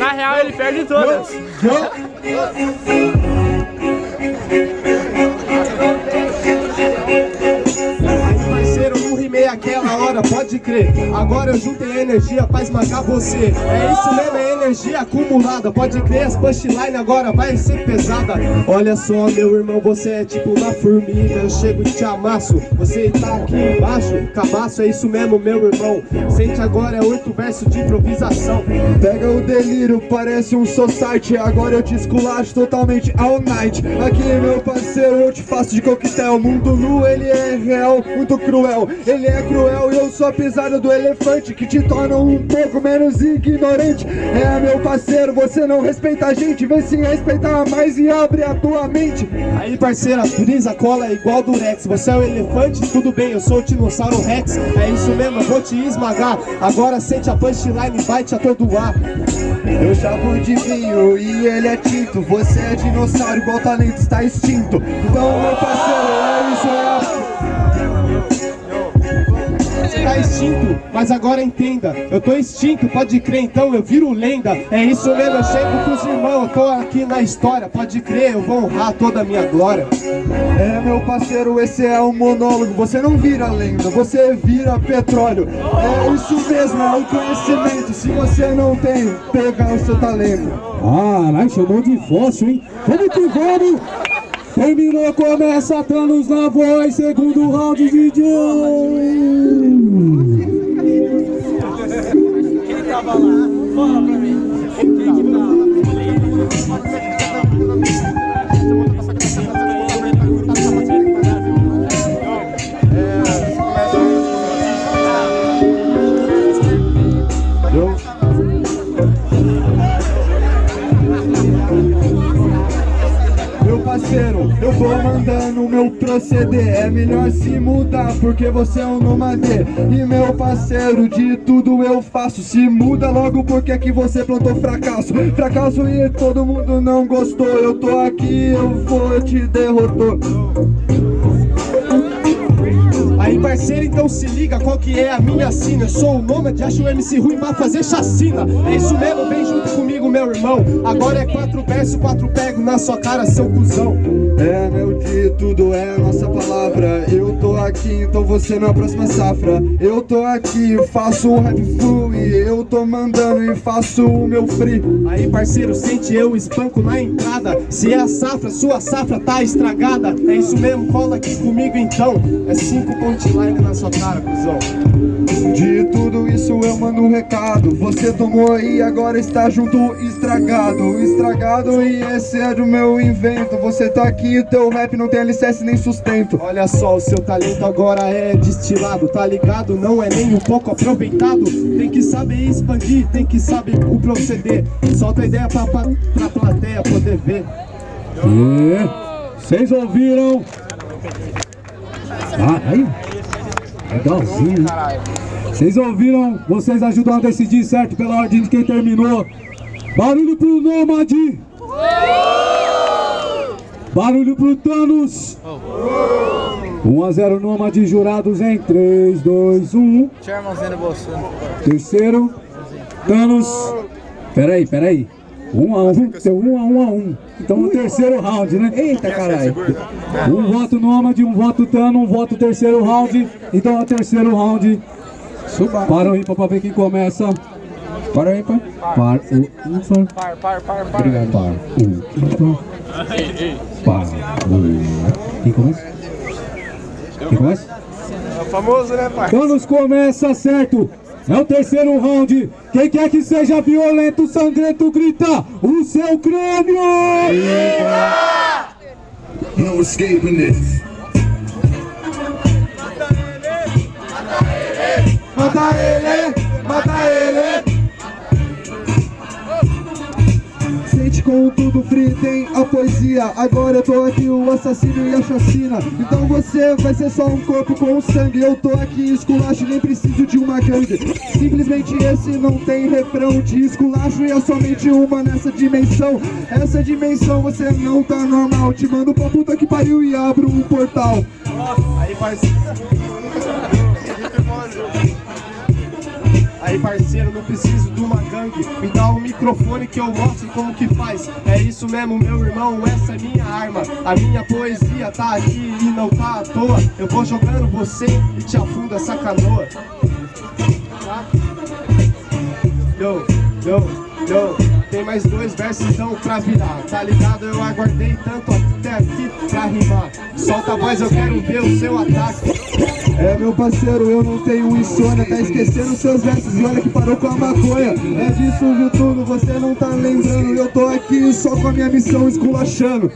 Na real, ele perde todas. Parceiro, não rimei aquela hora, pode crer. Agora eu juntei energia pra esmagar você. É isso mesmo, é energia acumulada. Pode crer, as punchline agora vai ser pesada. Olha só, meu irmão, você é tipo uma formiga. Eu chego e te amasso, você tá aqui embaixo. Cabaço, é isso mesmo, meu irmão. Sente agora, é 8 versos de improvisação. Pega o delírio, parece um society. Agora eu te esculacho totalmente all night. Aqui, meu parceiro, eu te faço de coquetel. O mundo nu, ele é real, muito cruel. Ele é cruel e eu sou a pisada do elefante, que te torna um pouco menos ignorante. É, meu parceiro, você não respeita a gente. Vem se respeitar mais e abre a tua mente. Aí, parceira, brisa, cola é igual do Rex. Você é o elefante, tudo bem, eu sou o dinossauro Rex. É isso mesmo, eu vou te esmagar. Agora sente a punchline e vai te atordoar. Eu chamo de vinho e ele é tinto. Você é dinossauro, igual talento está extinto. Então, meu parceiro, é isso, Você tá extinto, mas agora entenda, eu tô extinto, pode crer, então eu viro lenda. É isso mesmo, eu chego pros irmãos, eu tô aqui na história. Pode crer, eu vou honrar toda a minha glória. É, meu parceiro, esse é um monólogo. Você não vira lenda, você vira petróleo. É isso mesmo, é o conhecimento. Se você não tem, pega o seu talento. Caralho, chamou de fóssil, hein? Vamos que vamos! Terminou, começa Thanos na voz, segundo round, DJ! Quem tava lá? Fala pra mim. Quem Parceiro, eu vou mandando o meu proceder. É melhor se mudar porque você é um nômade. E meu parceiro, de tudo eu faço. Se muda logo porque é que você plantou fracasso. Fracasso e todo mundo não gostou. Eu tô aqui, eu vou te derrotar. Aí, parceiro, então se liga qual que é a minha sina. Eu sou o nômade, acho o MC ruim pra fazer chacina. É isso mesmo, vem junto comigo, meu irmão. Agora é 4 versos, 4 pego na sua cara, seu cuzão. É, meu de tudo é a nossa palavra. Eu tô aqui, então você na próxima safra. Eu tô aqui, faço o rap flui. Eu tô mandando e faço o meu free. Aí, parceiro, sente eu espanco na entrada. Se é a safra, sua safra tá estragada. É isso mesmo, cola aqui comigo então. É 5 punchline na sua cara, cuzão. De tudo isso eu mando um recado. Você tomou e agora está junto estragado. Estragado e esse é do meu invento. Você tá aqui e teu rap não tem alicerce nem sustento. Olha só, o seu talento agora é destilado, tá ligado? Não é nem um pouco aproveitado. Tem que saber expandir, tem que saber o proceder. Solta a ideia pra plateia poder ver. Vocês ouviram? Ah, aí. Legalzinho. Vocês ouviram? Vocês ajudam a decidir certo pela ordem de quem terminou. Barulho pro Nômade. Barulho pro Thanos. 1-0 Nômade, jurados em 3, 2, 1. Terceiro, Thanos. Peraí. 1-1, seu 1-1. Então o terceiro round, né? Eita, caralho. Um voto Nômade, um voto Thanos, um voto terceiro round. Então é o terceiro round. Para o ímpar pra ver quem começa. Para o ímpar. Par o ímpar. Par. Obrigado. Par o ímpar. Par o... Quem começa? Quem começa? É o famoso, né, pai? Thanos começa, certo? É o terceiro round. Quem quer que seja violento, sangrento, grita o seu crânio! No escaping this. Mata ele! Sente com tudo free, tem a poesia. Agora eu tô aqui, o assassino e a chacina. Então você vai ser só um corpo com sangue. Eu tô aqui, esculacho, nem preciso de uma gangue. Simplesmente esse não tem refrão. De esculacho e é somente uma nessa dimensão. Essa dimensão você não tá normal. Te mando pra puta que pariu e abro um portal. Aí parceiro, não preciso de uma gangue, me dá um microfone que eu mostro como que faz. É isso mesmo meu irmão, essa é minha arma. A minha poesia tá aqui e não tá à toa. Eu vou jogando você e te afundo essa canoa. Yo, yo, yo. Tem mais 2 versos então pra virar. Tá ligado? Eu aguardei tanto até aqui pra rimar. Solta a voz, eu quero ver o seu ataque. É meu parceiro, eu não tenho insônia. Tá esquecendo seus versos e olha que parou com a maconha. É disso viu tudo, você não tá lembrando. Eu tô aqui só com a minha missão esculachando.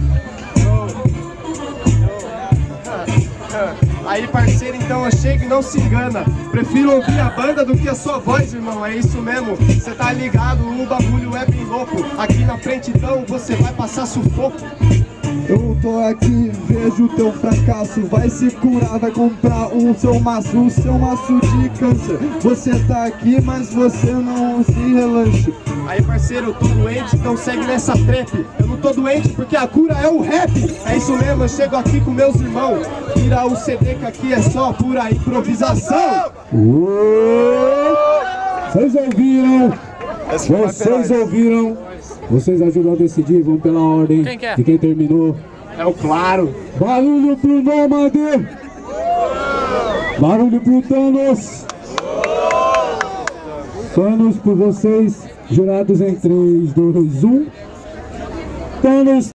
Aí parceiro, então eu chego e não se engana. Prefiro ouvir a banda do que a sua voz, irmão. É isso mesmo, cê tá ligado, o bagulho é bem louco. Aqui na frente então você vai passar sufoco. Eu tô aqui, vejo teu fracasso. Vai se curar, vai comprar o seu maço de câncer. Você tá aqui, mas você não se relanche. Aí parceiro, eu tô doente, então segue nessa trap. Eu não tô doente porque a cura é o rap. É isso mesmo, eu chego aqui com meus irmãos. Tira o CD que aqui é só pura improvisação. Vocês ouviram? Vocês ouviram? Vocês ajudam a decidir, vamos pela ordem de quem terminou. É o claro. Barulho pro Nômade! Barulho pro Thanos! Thanos por vocês, jurados em 3, 2, 1. Thanos!